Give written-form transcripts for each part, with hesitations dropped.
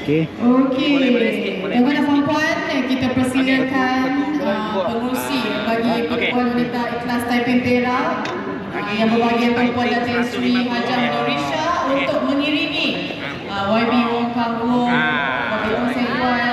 Okey. Okey. Tuan-tuan dan puan-puan, kita persilakan pengurusi bagi perempuan wanita ikhlas Taiping Perak yang berbahagia Tuan-puan Datin Sri Hajah Norisha untuk mengiringi YB Wong Kang Wong, YB Wong Seng Wan.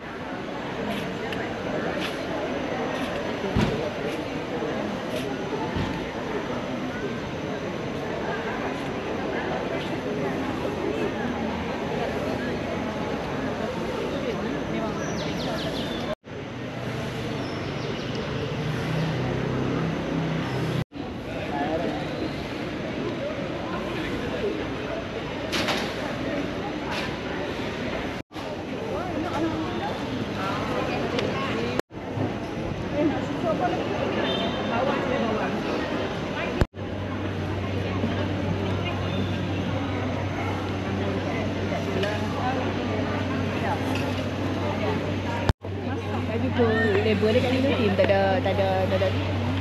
Label dia kat ni tim tak ada ha? Tak ada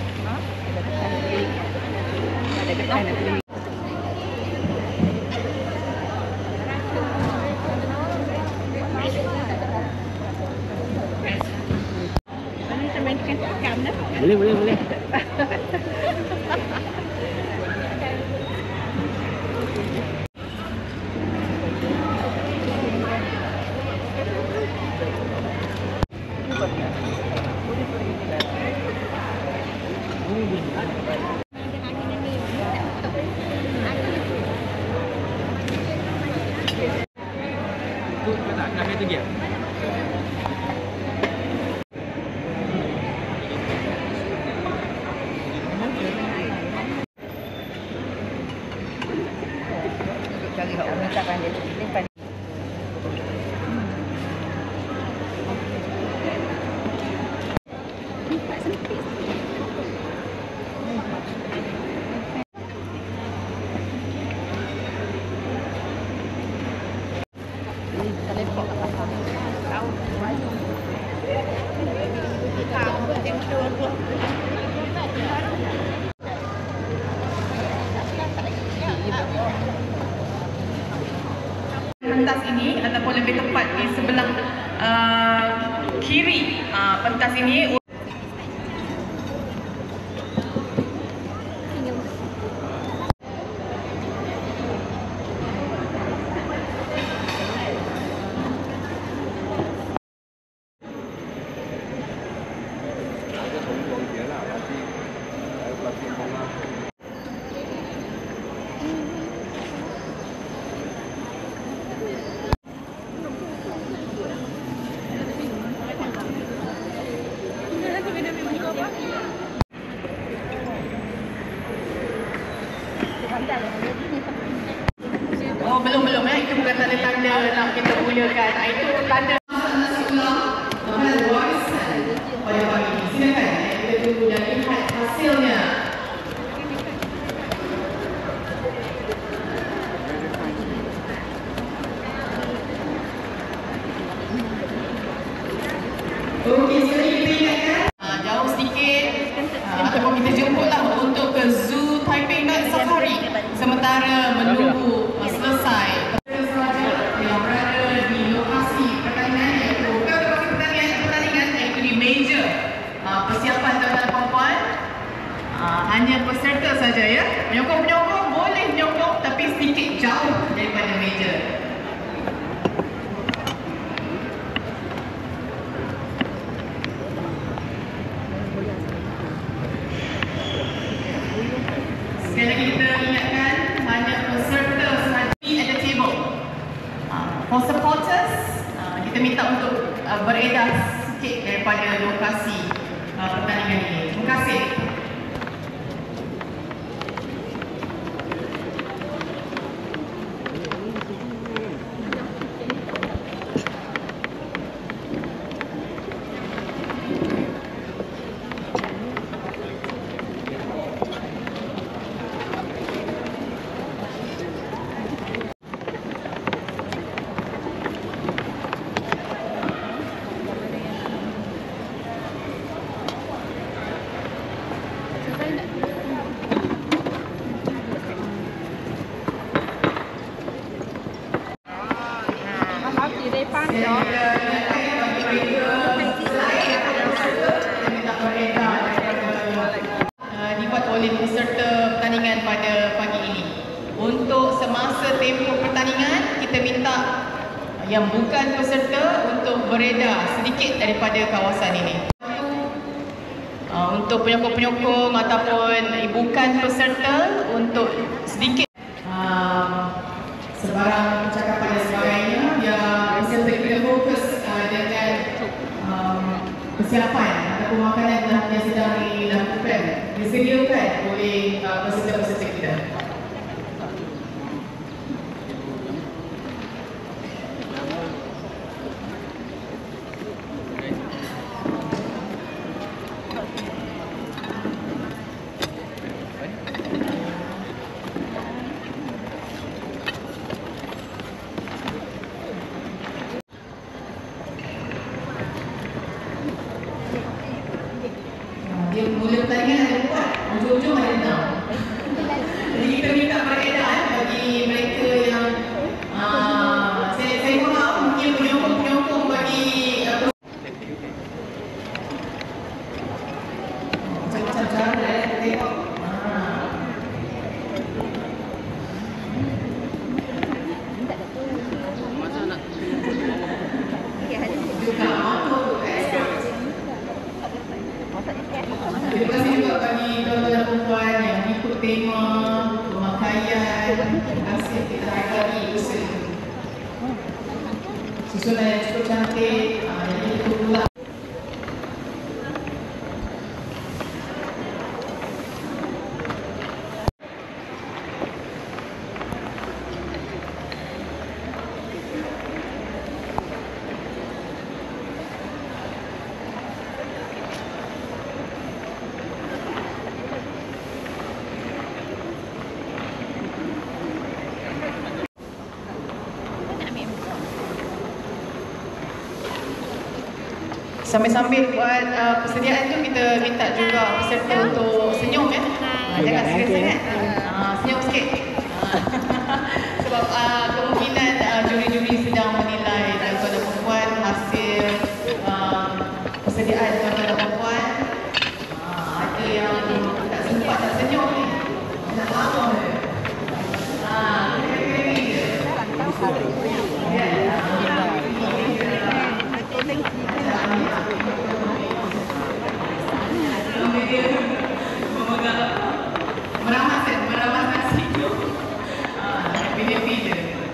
ketan nak pilih. Boleh. Cari hak orang tak pandai tu. Pentas ini ataupun lebih tepat di sebelah kiri pentas ini. Oh, belum ya. Itu bukan tanda-tanda nak kita mulakan. Itu tanda nasi ulang warisan pada pagi ini. Silakan kita tunggu dan lihat hasilnya. Okey, sekali kita ingatkan jauh sedikit ataupun kita jemputlah untuk ke Zoo Taiping Night Safari sementara menunggu selesai yang berada di lokasi pertandingan iaitu pertandingan iaitu di meja persiapan tuan-tuan dan puan-puan. Hanya peserta saja ya. Menyokong boleh menyokong tapi sedikit jauh daripada meja. Sekali lagi kita ingatkan hanya peserta sahaja at the table. For supporters, kita minta untuk beredar sikit daripada lokasi pertandingan ini. Terima kasih. Pasal. ingatkan ya, bagi mereka selain daripada peserta, kita minta beredar dibuat oleh peserta pertandingan pada pagi ini. Untuk semasa tempoh pertandingan, kita minta yang bukan peserta untuk beredar sedikit daripada kawasan ini. Untuk penyokong-penyokong ataupun bukan peserta, untuk sedikit sebarang percakapan dan sebagainya, biar peserta kita fokus dengan persiapan ataupun makanan yang sedang dilakukan, disediakan oleh peserta-peserta kita. Dia mula pertandingan ada 4, ujung-ujung ada 6. Jadi kita minta beredar bagi mereka yang saya faham mungkin penyokong-penyokong bagi macam-macam cara kita tengok. Terima kasih juga bagi tuan-tuan dan puan yang ikut tema pemakaian. Terima kasih, kita hargai usaha susunan yang cukup cantik. Jadi itu pula sambil-sambil buat persediaan tu, kita minta juga peserta untuk senyum ya. Jangan serius sangat. Senyum sikit. Sebab kemungkinan juri-juri sedang menilai tuan-tuan dan puan hasil persediaan tuan-tuan dan puan. Ada yang tak sempat nak senyum ni. Nak lama je. Kira-kira ni je. Meramas nasi tu. Pilih-pilih.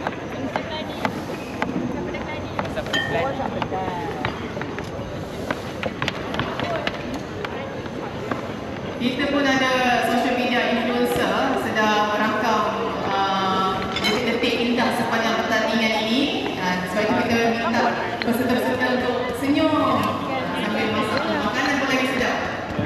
Kita pun ada social media influencer sedang merangkam detik-detik indah sepanjang pertandingan ini. Sebab itu kita minta peserta-peserta untuk senyum sambil masak makanan pun lagi sedap.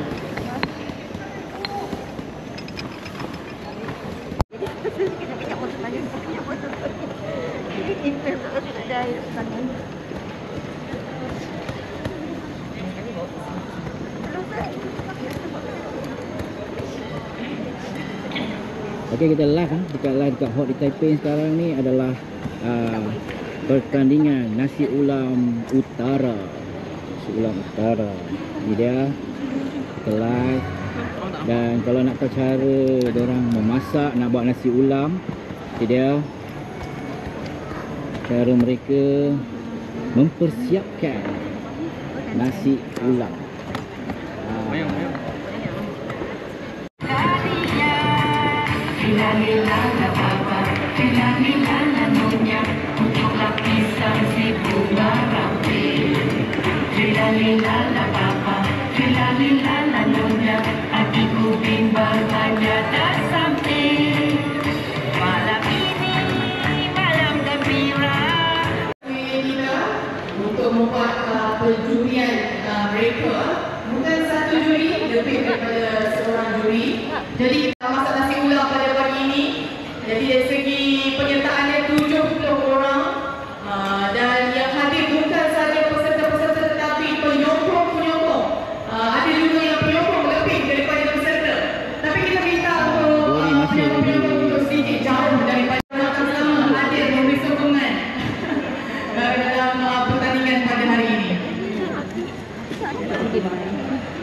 Okey, kita live dekat Hot di Taipei sekarang ni adalah pertandingan nasi ulam utara. Nasi ulam utara. Ni dia, kita live. Dan kalau nak tahu cara diorang memasak, nak buat nasi ulam, ni dia cara mereka mempersiapkan nasi ulam. Untuk membuat perjurian mereka, bukan satu juri, lebih daripada seorang juri. Jadi kita masak nasi ulam pada pagi ini. Jadi dari segi penyertaannya 70 orang, dan yang hadir bukan sahaja peserta-peserta tetapi penyokong-penyokong. Ada juga yang penyokong lebih daripada peserta. Tapi kita minta untuk penyokong-penyokong untuk sedikit jauh daripada orang sama hadir memberi sokongan dalam Sini mana?